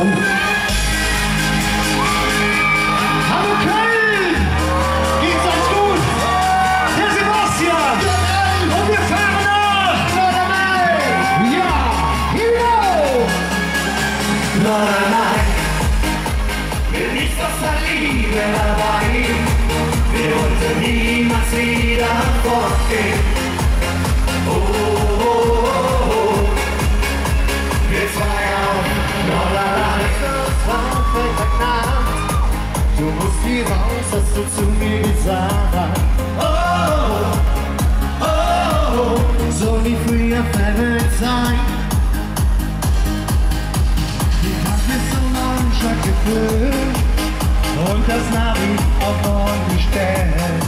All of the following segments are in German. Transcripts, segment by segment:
zusammen. Hallo Köln! Geht's euch gut? Der Sebastian! Und wir fahren nach Nordrhein! Ja! Here we go! Nordrhein, will nicht aus der Liebe dabei. Wir wollten niemals wieder fortgehen. Oh, oh, oh, oh. Wir zwei auf Nordrhein. Das war Freitagnacht. Du musst hier raus, hast du zu mir gesagt. Oh, oh, oh, oh. So wie früher Family sein. Die Tag mit so Launcher gefüllt und das Navi auf 9 gestellt.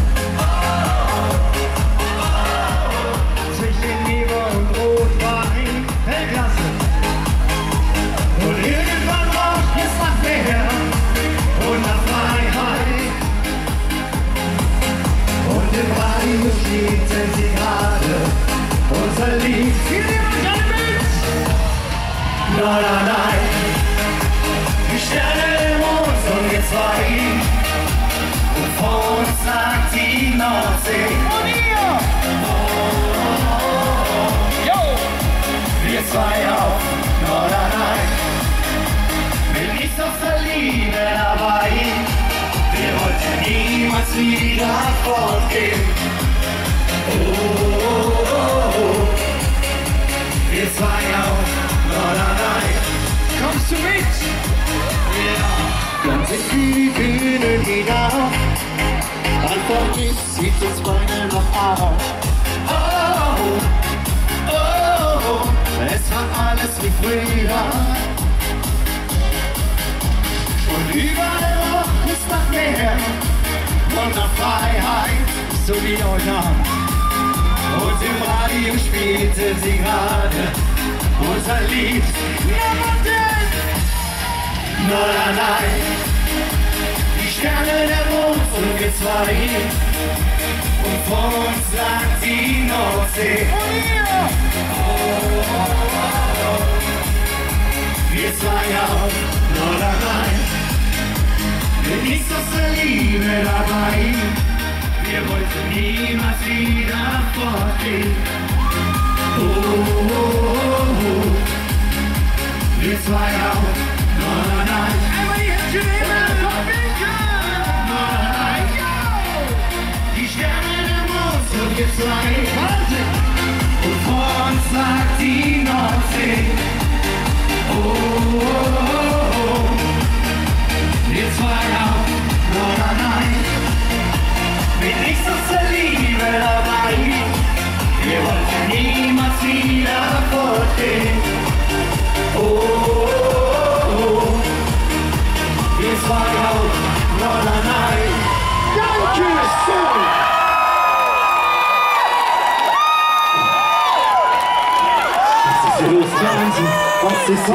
Zwischen Liebe und Rotwein, Weltklasse. Und irgendwann braucht es nach mehr und nach Freiheit. Und im Radio spielte sie gerade unser Lied. Hier jemand alle mit! Nordrhein, die Sterne im Mond und wir zwei. Und vor uns lag die Nordsee. Und ihr! Wir zwei auf Nordrhein, mit nichts aus der Liebe dabei. Wir wollten niemals wieder fortgehen. Oh, oh, oh, oh. Wir zwei auf Nordrhein. Kommst du mit? Ja. Dann sind die Bühnen hinauf. Einfach nichts sieht uns beide noch auf. Oh, oh, oh. Es war alles wie früher. Und überall roch es nach mehr und nach Freiheit, so wie heute Abend. Und im Radio spielte sie gerade unser Lied. Nordrhein, die Sterne, der Mond und wir zwei. Und vor uns lag die Nordsee. Und ihr! Wir zwei auf Nordrhein, mit nichts aus der Liebe dabei. Wir wollten niemals wieder fortgehen. Oh, oh, oh, oh. Wir zwei auf Nordrhein. Einmal die Hände nehmen, Nordrhein, die Sterne, der Mond und wir zwei. Und vor uns lag die Nordsee. Oh, oh, oh, oh. Wir zwei auf Nordrhein, mit nichts aus der Liebe dabei. Wir wollten niemals wieder fortgehen. Oh, oh, oh, oh. Wir zwei auf Nordrhein. Danke schön! Was ist hier los? Was ist hier?